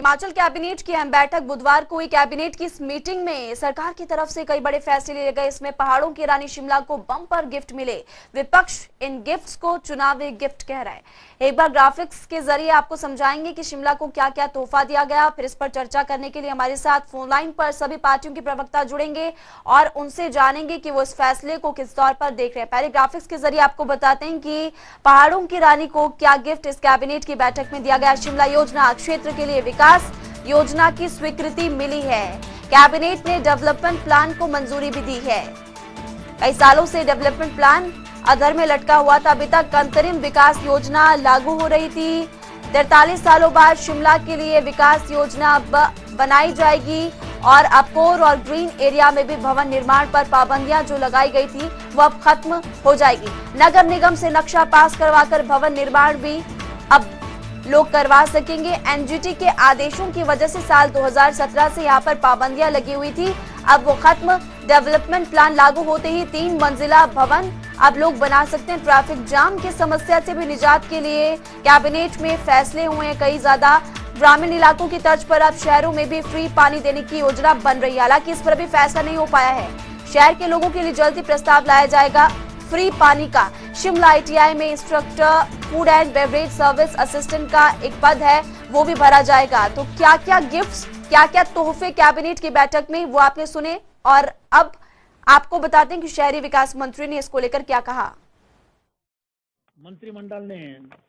Himachal cabinet की अहम बैठक बुधवार को हुई। कैबिनेट की इस मीटिंग में सरकार की तरफ से कई बड़े फैसले लिए गए। इसमें पहाड़ों की रानी शिमला को बम्पर गिफ्ट मिले। विपक्ष इन गिफ्ट्स को चुनावी गिफ्ट कह रहा है। एक बार ग्राफिक्स के जरिए आपको समझाएंगे कि शिमला को क्या क्या तोहफा दिया गया। फिर इस पर चर्चा करने के लिए हमारे साथ फोन लाइन पर सभी पार्टियों के प्रवक्ता जुड़ेंगे और उनसे जानेंगे कि वो इस फैसले को किस तौर पर देख रहे हैं। पहले ग्राफिक्स के जरिए आपको बताते हैं कि पहाड़ों की रानी को क्या गिफ्ट इस कैबिनेट की बैठक में दिया गया। शिमला योजना क्षेत्र के लिए विकास योजना की स्वीकृति मिली है। कैबिनेट ने डेवलपमेंट प्लान को मंजूरी भी दी है। कई सालों से डेवलपमेंट प्लान अधर में लटका हुआ था। अभी तक अंतरिम विकास योजना लागू हो रही थी। 43 सालों बाद शिमला के लिए विकास योजना बनाई जाएगी और अब कोर और ग्रीन एरिया में भी भवन निर्माण पर पाबंदियां जो लगाई गई थी वो अब खत्म हो जाएगी। नगर निगम से नक्शा पास करवाकर भवन निर्माण भी अब लोग करवा सकेंगे। एनजीटी के आदेशों की वजह से साल 2017 से यहाँ पर पाबंदियां लगी हुई थी, अब वो खत्म। डेवलपमेंट प्लान लागू होते ही 3 मंजिला भवन अब लोग बना सकते हैं। ट्रैफिक जाम की समस्या से भी निजात के लिए कैबिनेट में फैसले हुए हैं कई ज्यादा। ग्रामीण इलाकों की तर्ज पर अब शहरों में भी फ्री पानी देने की योजना बन रही है। हालांकि इस पर भी फैसला नहीं हो पाया है। शहर के लोगों के लिए जल्दी प्रस्ताव लाया जाएगा फ्री पानी का। शिमला आईटीआई में instructor food and beverage service assistant का एक पद है, वो भी भरा जाएगा। तो क्या क्या गिफ्ट्स, क्या क्या तोहफे कैबिनेट की बैठक में, वो आपने सुने। और अब आपको बताते हैं कि शहरी विकास मंत्री ने इसको लेकर क्या कहा। मंत्रिमंडल ने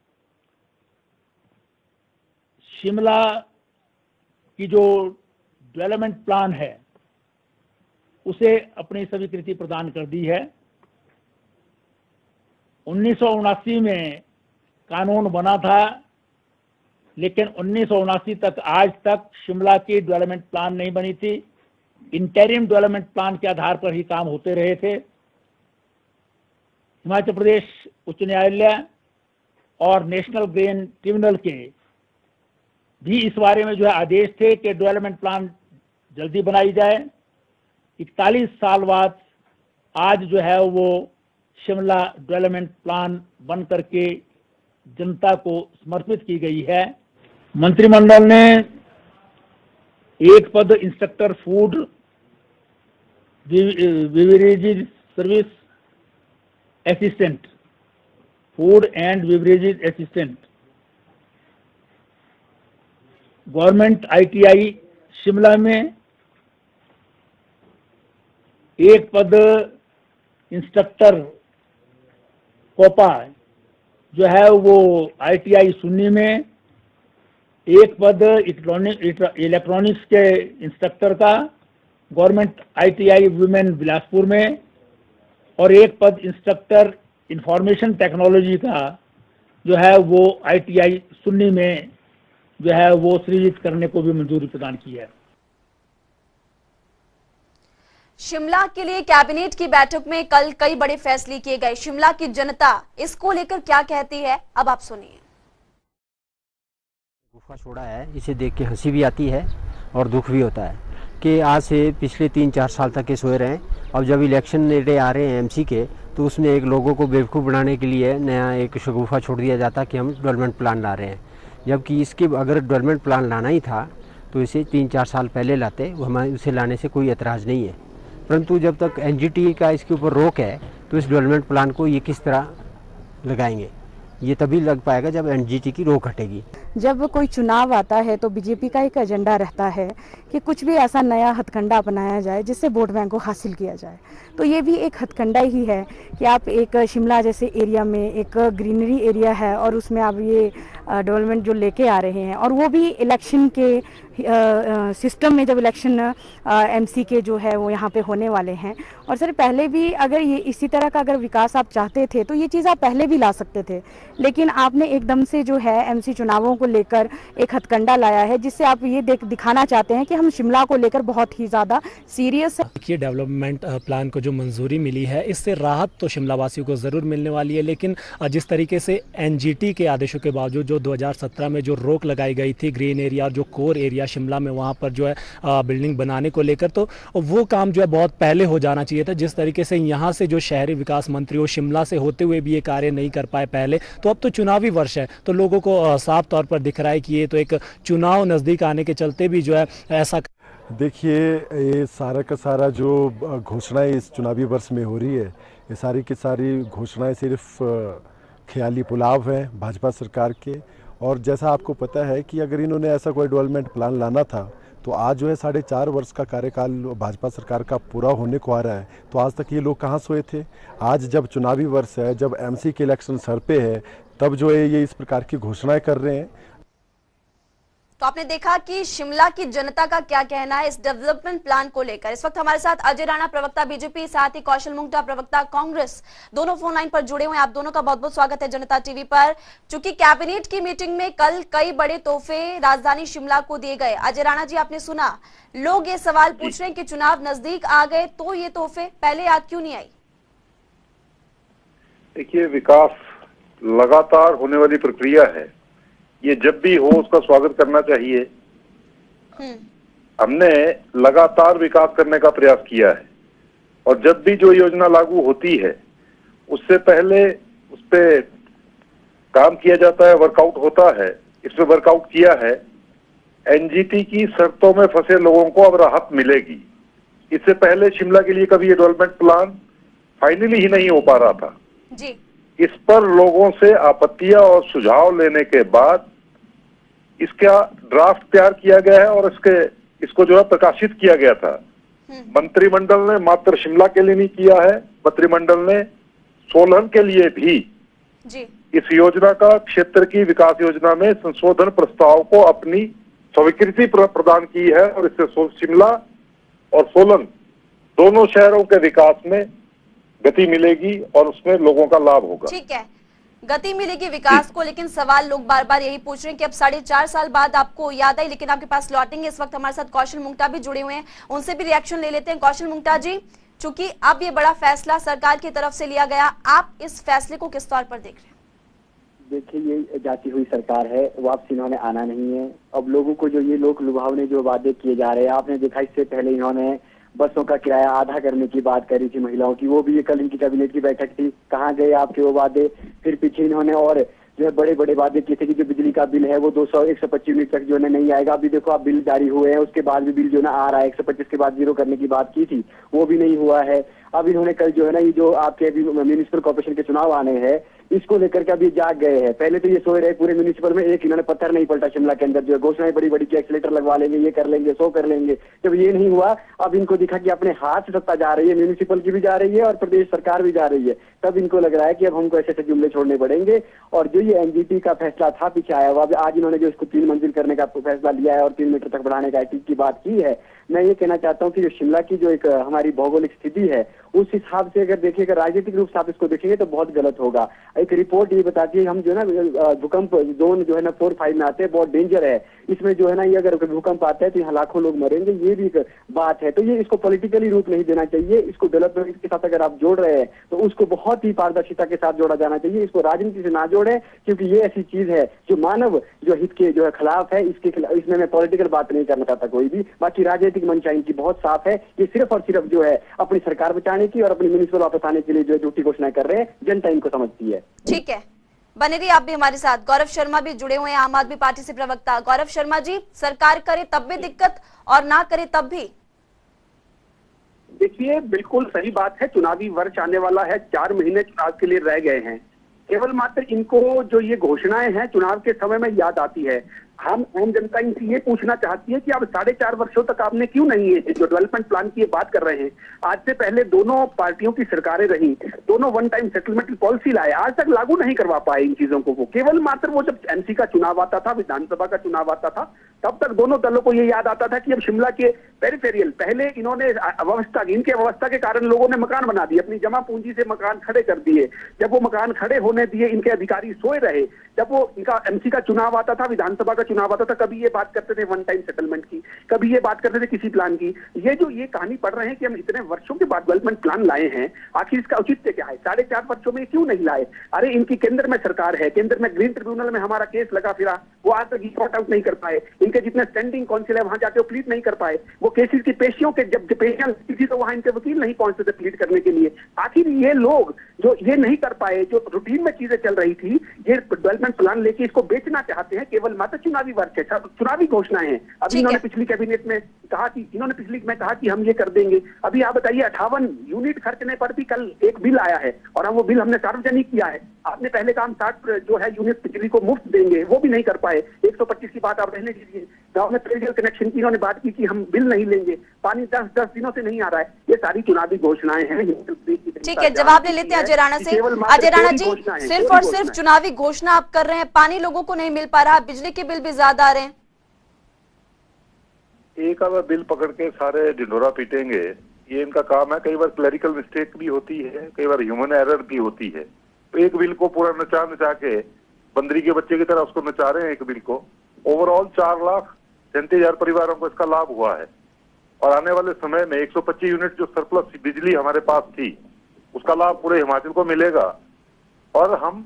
शिमला की जो डेवलपमेंट प्लान है उसे अपनी स्वीकृति प्रदान कर दी है। 1979 में कानून बना था, लेकिन 1979 तक आज तक शिमला की डेवलपमेंट प्लान नहीं बनी थी। इंटरिम डेवलपमेंट प्लान के आधार पर ही काम होते रहे थे। हिमाचल प्रदेश उच्च न्यायालय और नेशनल ग्रीन ट्रिब्यूनल के भी इस बारे में जो है आदेश थे कि डेवलपमेंट प्लान जल्दी बनाई जाए। 41 साल बाद आज जो है वो शिमला डेवलपमेंट प्लान बन करके जनता को समर्पित की गई है। मंत्रिमंडल ने एक पद instructor food beverages service assistant, food and beverages assistant, government ITI Shimla में एक पद इंस्ट्रक्टर कोपा जो है वो आईटीआई सुन्नी में, एक पद इलेक्ट्रॉनिक्स के इंस्ट्रक्टर का गवर्नमेंट आईटीआई वुमेन बिलासपुर में, और एक पद इंस्ट्रक्टर इंफॉर्मेशन टेक्नोलॉजी का जो है वो आईटीआई सुन्नी में जो है वो सृजित करने को भी मंजूरी प्रदान की है। शिमला के लिए कैबिनेट की बैठक में कल कई बड़े फैसले किए गए। शिमला की जनता इसको लेकर क्या कहती है, अब आप सुनिए। गुफा छोड़ा है, इसे देख के हंसी भी आती है और दुख भी होता है कि आज से पिछले 3-4 साल तक के सोए रहे। अब जब इलेक्शन नेड़े आ रहे हैं एमसी के, तो उसमें एक लोगों को बेवकूफ़ बनाने के लिए नया एक शगुफा छोड़ दिया जाता कि हम डेवलपमेंट प्लान ला रहे हैं। जबकि इसके अगर डेवलपमेंट प्लान लाना ही था तो इसे 3-4 साल पहले लाते, हमारे उसे लाने से कोई एतराज़ नहीं है। परंतु जब तक एनजीटी का इसके ऊपर रोक है तो इस डेवलपमेंट प्लान को ये किस तरह लगाएंगे, ये तभी लग पाएगा जब एनजीटी की रोक हटेगी। जब कोई चुनाव आता है तो बीजेपी का एक एजेंडा रहता है कि कुछ भी ऐसा नया हथकंडा अपनाया जाए जिससे वोट बैंक को हासिल किया जाए। तो ये भी एक हथकंडा ही है कि आप एक शिमला जैसे एरिया में एक ग्रीनरी एरिया है और उसमें आप ये डेवलपमेंट जो लेके आ रहे हैं, और वो भी इलेक्शन के सिस्टम में, जब इलेक्शन एमसी के जो है वो यहाँ पे होने वाले हैं। और सर पहले भी अगर ये इसी तरह का अगर विकास आप चाहते थे तो ये चीज़ आप पहले भी ला सकते थे, लेकिन आपने एकदम से जो है एमसी चुनावों को लेकर एक हथकंडा लाया है जिससे आप ये दिखाना चाहते हैं कि हम शिमला को लेकर बहुत ही ज़्यादा सीरियस है। देखिए, डेवलपमेंट प्लान को जो मंजूरी मिली है इससे राहत तो शिमला वासियों को ज़रूर मिलने वाली है, लेकिन जिस तरीके से एनजीटी के आदेशों के बावजूद जो 2017 में जो रोक लगाई गई थी ग्रीन एरिया और जो कोर एरिया शिमला में वहाँ पर जो है बिल्डिंग बनाने को लेकर, तो वो काम जो है बहुत पहले हो जाना चाहिए था। जिस तरीके से यहाँ से जो शहरी विकास मंत्री हो शिमला से होते हुए भी ये कार्य नहीं कर पाए पहले, तो अब तो चुनावी वर्ष है तो लोगों को साफ तौर पर दिख रहा है कि ये तो एक चुनाव नज़दीक आने के चलते भी जो है ऐसा। देखिए, ये सारा का सारा जो घोषणाएं इस चुनावी वर्ष में हो रही है, ये सारी की सारी घोषणाएं सिर्फ ख्याली पुलाव हैं भाजपा सरकार के। और जैसा आपको पता है कि अगर इन्होंने ऐसा कोई डेवलपमेंट प्लान लाना था तो आज जो है 4.5 वर्ष का कार्यकाल भाजपा सरकार का पूरा होने को आ रहा है, तो आज तक ये लोग कहाँ सोए थे। आज जब चुनावी वर्ष है, जब एमसी के इलेक्शन सर पे है, तब जो है ये इस प्रकार की घोषणाएं कर रहे हैं। तो आपने देखा कि शिमला की जनता का क्या कहना है इस डेवलपमेंट प्लान को लेकर। इस वक्त हमारे साथ अजय राणा, प्रवक्ता बीजेपी, साथ ही कौशल मुंगटा, प्रवक्ता कांग्रेस, दोनों फोन लाइन पर जुड़े हुए हैं। आप दोनों का बहुत बहुत स्वागत है जनता टीवी पर। चूंकि कैबिनेट की मीटिंग में कल कई बड़े तोहफे राजधानी शिमला को दिए गए। अजय राणा जी, आपने सुना, लोग ये सवाल पूछ रहे हैं कि चुनाव नजदीक आ गए तो ये तोहफे पहले याद क्यों नहीं आई? देखिए, विकास लगातार होने वाली प्रक्रिया है, ये जब भी हो उसका स्वागत करना चाहिए। हमने लगातार विकास करने का प्रयास किया है और जब भी जो योजना लागू होती है उससे पहले उस पे काम किया जाता है, वर्कआउट होता है। इसमें वर्कआउट किया है, एनजीटी की शर्तों में फंसे लोगों को अब राहत मिलेगी। इससे पहले शिमला के लिए कभी ये डेवलपमेंट प्लान फाइनली ही नहीं हो पा रहा था जी। इस पर लोगों से आपत्तियां और सुझाव लेने के बाद इसका ड्राफ्ट तैयार किया गया है और इसको जो है प्रकाशित किया गया था। मंत्रिमंडल ने मात्र शिमला के लिए नहीं किया है, मंत्रिमंडल ने सोलन के लिए भी जी इस योजना का क्षेत्र की विकास योजना में संशोधन प्रस्ताव को अपनी स्वीकृति प्रदान की है और इससे शिमला और सोलन दोनों शहरों के विकास में गति मिलेगी और उसमें लोगों का लाभ होगा। ठीक है, गति मिलेगी विकास को, लेकिन सवाल लोग बार बार यही पूछ रहे हैं कि अब 4.5 साल बाद आपको याद आई, लेकिन आपके पास लौटेंगे। इस वक्त हमारे साथ कौशल मुंगटा भी जुड़े हुए हैं, उनसे भी रिएक्शन ले लेते हैं। कौशल मुंगटा जी, चूंकि अब ये बड़ा फैसला सरकार की तरफ से लिया गया, आप इस फैसले को किस तौर पर देख रहे हैं? देखिए, ये जाती हुई सरकार है, वापस इन्होंने आना नहीं है। अब लोगों को जो ये लोग लुभावने जो वादे किए जा रहे हैं, आपने देखा इससे पहले इन्होंने बसों का किराया आधा करने की बात करी थी महिलाओं की, वो भी ये कल इनकी कैबिनेट की बैठक थी। कहाँ गए आपके वो वादे? फिर पीछे इन्होंने और जो है बड़े बड़े वादे किए थे कि जो बिजली का बिल है वो 125 यूनिट तक जो है नहीं आएगा। अभी देखो आप बिल जारी हुए हैं, उसके बाद भी बिल जो ना आ रहा है, 125 के बाद 0 करने की बात की थी, वो भी नहीं हुआ है। अब इन्होंने कल जो है ना ये जो आपके अभी म्यूनिसिपल कॉर्पोरेशन के चुनाव आने हैं, इसको लेकर के अभी जाग गए हैं। पहले तो ये सोए रहे पूरे म्यूनिसिपल में, एक इन्होंने पत्थर नहीं पलटा शिमला के अंदर, जो है घोषणाएं बड़ी बड़ी की एक्सीलेटर लगवा लेंगे, ये कर लेंगे, सो कर लेंगे। जब ये नहीं हुआ, अब इनको दिखा कि अपने हाथ से सत्ता जा रही है, म्यूनिसिपल की भी जा रही है और प्रदेश सरकार भी जा रही है, तब इनको लग रहा है कि अब हमको ऐसे ऐसे जुमले छोड़ने पड़ेंगे। और जो ये एनजीटी का फैसला था पीछे आया हुआ, आज इन्होंने जो इसको 3 मंजिल करने का फैसला लिया है और 3 मीटर तक बढ़ाने का की बात की है। मैं ये कहना चाहता हूँ कि जो शिमला की जो एक हमारी भौगोलिक स्थिति है, उस हिसाब से अगर देखिएगा, राजनीतिक रूप से आप इसको देखेंगे तो बहुत गलत होगा। एक रिपोर्ट ये बताती है, हम जो है ना भूकंप जोन जो है ना 4-5 में आते हैं, बहुत डेंजर है इसमें जो है ना, ये अगर भूकंप आता है तो यहाँ लाखों लोग मरेंगे, ये भी एक बात है। तो ये इसको पॉलिटिकली रूप नहीं देना चाहिए, इसको डेवलपमेंट के साथ अगर आप जोड़ रहे हैं तो उसको बहुत ही पारदर्शिता के साथ जोड़ा जाना चाहिए, इसको राजनीति से ना जोड़े, क्योंकि ये ऐसी चीज है जो मानव जो हित के जो है खिलाफ है। इसमें मैं पॉलिटिकल बात नहीं करना चाहता कोई भी। बाकी राजनीतिक मंशा इनकी बहुत साफ है, ये सिर्फ और सिर्फ जो है अपनी सरकार बचाने की और अपनी म्यूनिसिपल वापस आने के लिए जो झूठी घोषणाएं कर रहे हैं, जनता इनको समझती है। ठीक है, बने रहिए आप भी हमारे साथ। गौरव शर्मा भी जुड़े हुए हैं, आम आदमी पार्टी से प्रवक्ता। गौरव शर्मा जी, सरकार करे तब भी दिक्कत और ना करे तब भी? देखिए, बिल्कुल सही बात है, चुनावी वर्ष आने वाला है, 4 महीने चुनाव के लिए रह गए हैं। केवल मात्र इनको जो ये घोषणाएं हैं चुनाव के समय में याद आती है। हम आम जनता इनसे ये पूछना चाहती है कि अब 4.5 वर्षों तक आपने क्यों नहीं है जो डेवलपमेंट प्लान की बात कर रहे हैं। आज से पहले दोनों पार्टियों की सरकारें रही, दोनों वन टाइम सेटलमेंट पॉलिसी लाए, आज तक लागू नहीं करवा पाए इन चीजों को। वो केवल मात्र वो जब एमसी का चुनाव आता था, विधानसभा का चुनाव आता था, तब तक दोनों दलों को ये याद आता था कि अब शिमला के पेरिफेरियल, पहले इन्होंने अव्यवस्था, इनके अव्यवस्था के कारण लोगों ने मकान बना दिए, अपनी जमा पूंजी से मकान खड़े कर दिए। जब वो मकान खड़े होने दिए, इनके अधिकारी सोए रहे। जब वो इनका एमसी का चुनाव आता था, विधानसभा का चुनाव आता था कभी ये बात करते थे वन टाइम सेटलमेंट की, कभी ये बात करते थे किसी प्लान की। ये कहानी पढ़ रहे हैं कि हम इतने वर्षों के बाद डेवलपमेंट प्लान लाए हैं, आखिर इसका औचित्य क्या है? 4.5 वर्षों में क्यों नहीं लाए? अरे इनकी केंद्र में सरकार है, केंद्र में ग्रीन ट्रिब्यूनल में हमारा केस लगा फिरा, वो आज तक सॉर्ट आउट नहीं कर पाए। इनके जितने स्टैंडिंग काउंसिल है वहां जाके वो प्लीड नहीं कर पाए। वो केसेस की पेशियों के जब पेशियां लगती थी तो वहां इनके वकील नहीं पहुंचते थे प्लीड करने के लिए। आखिर ये लोग जो ये नहीं कर पाए, जो रूटीन में चीजें चल रही थी, ये डेवलपमेंट प्लान लेके इसको बेचना चाहते हैं, केवल मात्र चुनावी वर्ष है, चुनावी घोषणाएं हैं। अभी इन्होंने पिछली कैबिनेट में कहा कि हम ये कर देंगे। अभी आप बताइए 58 यूनिट खर्चने पर भी कल एक बिल आया है और हम वो बिल हमने सार्वजनिक किया है। आपने पहले कहा हम 60 जो है यूनिट बिजली को मुफ्त देंगे, वो भी नहीं कर पाए। 125 की बात आप रहने दीजिए। गांव में पेयजल कनेक्शन की इन्होंने बात की कि हम बिल नहीं लेंगे, पानी 10 दिनों से नहीं आ रहा है। ये सारी चुनावी घोषणाएं हैं। ठीक है, जवाब ले लेते हैं अजय राणा से। अजय राणा जी, सिर्फ और सिर्फ चुनावी घोषणा आप कर रहे हैं, पानी लोगों को नहीं मिल पा रहा, बिजली के बिल भी ज्यादा आ रहे हैं। एक आधा बिल पकड़ के सारे ढिंढोरा पीटेंगे, ये इनका काम है। कई बार क्लरिकल मिस्टेक भी होती है, कई बार ह्यूमन एरर भी होती है। तो एक बिल को पूरा नचा के बंदरी के बच्चे की तरह उसको नचा रहे हैं एक बिल को। ओवरऑल 4,37,000 परिवारों को इसका लाभ हुआ है और आने वाले समय में 125 यूनिट जो सरप्लस बिजली हमारे पास थी उसका लाभ पूरे हिमाचल को मिलेगा। और हम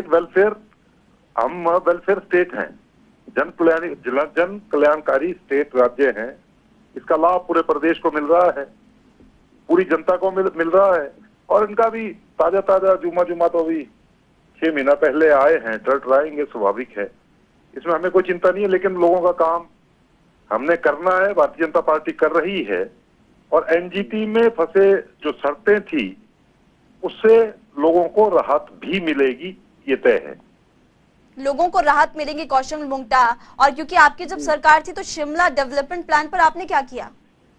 वेलफेयर स्टेट हैं, जन कल्याणकारी स्टेट राज्य हैं। इसका लाभ पूरे प्रदेश को मिल रहा है, पूरी जनता को मिल रहा है। और इनका भी ताजा जुमा तो अभी 6 महीना पहले आए हैं, टरटराएंगे, स्वाभाविक है, इसमें हमें कोई चिंता नहीं है। लेकिन लोगों का काम हमने करना है, भारतीय जनता पार्टी कर रही है। और एनजीटी में फंसे जो शर्तें थी उससे लोगों को राहत भी मिलेगी, ये तय है। लोगों को राहत मिलेगी, कौशल मुंगटा। और क्योंकि आपकी जब सरकार थी तो शिमला डेवलपमेंट प्लान पर आपने क्या किया?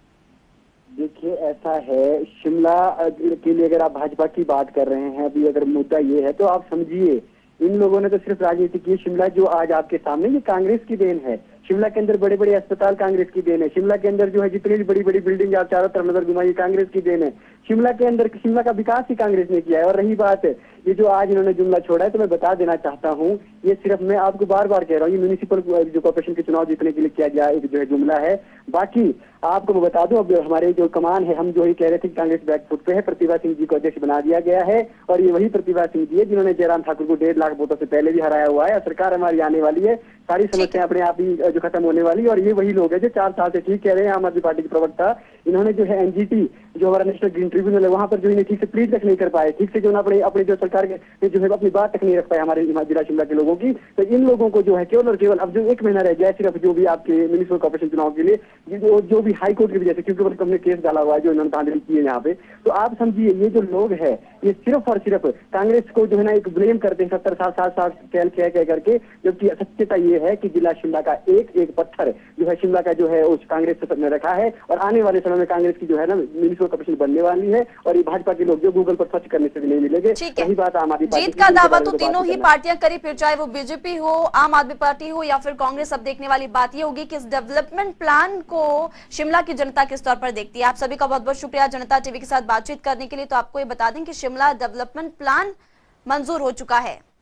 देखिए ऐसा है, शिमला के लिए अगर आप भाजपा की बात कर रहे हैं, अभी अगर मुद्दा ये है तो आप समझिए इन लोगों ने तो सिर्फ राजनीति की। शिमला जो आज आपके सामने, ये कांग्रेस की देन है। शिमला के अंदर बड़े बड़े अस्पताल कांग्रेस की देन है। शिमला के अंदर जो है जितनी भी बड़ी बड़ी बिल्डिंग आप चारों तरफ नजर घुमाइए, कांग्रेस की देन है। शिमला के अंदर शिमला का विकास ही कांग्रेस ने किया है। और रही बात ये जो आज इन्होंने जुमला छोड़ा है, तो मैं बता देना चाहता हूँ, ये सिर्फ मैं आपको बार बार कह रहा हूँ, ये म्यूनिसिपल जो कॉर्पोरेशन के चुनाव जीतने के लिए किया गया एक जो है जुमला है। बाकी आपको मैं बता दूं, अब हमारे जो कमान है, हम जो ही कह रहे थे कि कांग्रेस बैकफुट पे है, प्रतिभा सिंह जी को अध्यक्ष बना दिया गया है। और ये वही प्रतिभा सिंह जी है जिन्होंने जयराम ठाकुर को 1.5 लाख वोटों से पहले भी हराया हुआ है। सरकार हमारी आने वाली है, सारी समस्याएं अपने आप ही जो खत्म होने वाली है। और ये वही लोग है जो 4 साल से, ठीक कह रहे हैं आम आदमी पार्टी के प्रवक्ता, इन्होंने जो है एनजीटी जो हमारा नेशनल ग्रीन ट्रिब्यूनल है वहां पर जो इन्हें ठीक से प्लीड तक नहीं कर पाए, ठीक से जो ना अपने जो सरकार के जो है अपनी बात तक नहीं रख पाए हमारे जिला शिमला के लोगों की। तो इन लोगों को जो है केवल और केवल अब जो 1 महीना रह गया है सिर्फ जो भी आपके म्यूनिसिपल कॉर्पोरेशन चुनाव के लिए, जो भी हाई कोर्ट की वजह से, क्योंकि हमने केस डाला हुआ है जो इन्होंने धांधली की है यहाँ पे। तो आप समझिए ये जो लोग है ये सिर्फ और सिर्फ कांग्रेस को जो है ना एक ब्लेम करते हैं 70 साल 60 साल कह करके, जबकि सत्यता ये है कि जिला शिमला का एक पत्थर जो है शिमला का जो है उस कांग्रेस में रखा है। और आने वाले समय में कांग्रेस की जो है ना म्यूनिसिपल कॉर्पोरेशन बनने वाली है। और ये भाजपा के लोग जो गूगल पर सर्च करने से भी नहीं मिलेंगे। यही बात आम आदमी पार्टी जीत का दावा तो तीनों ही पार्टियां करी, फिर चाहे वो बीजेपी हो, आम आदमी पार्टी हो या फिर कांग्रेस। अब देखने वाली बात ये होगी कि इस डेवलपमेंट प्लान को शिमला की जनता किस तौर पर देखती है। आप सभी का बहुत बहुत शुक्रिया जनता टीवी के साथ बातचीत करने के लिए। तो आपको ये बता दें कि शिमला डेवलपमेंट प्लान मंजूर हो चुका है।